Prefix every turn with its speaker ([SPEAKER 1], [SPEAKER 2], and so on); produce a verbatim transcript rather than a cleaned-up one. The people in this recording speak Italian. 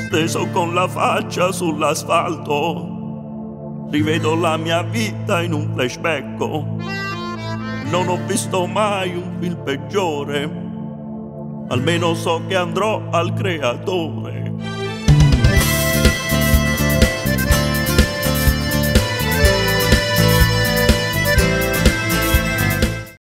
[SPEAKER 1] steso con la faccia sull'asfalto, rivedo la mia vita in un flashback. Non ho visto mai un film peggiore, almeno so che andrò al creatore.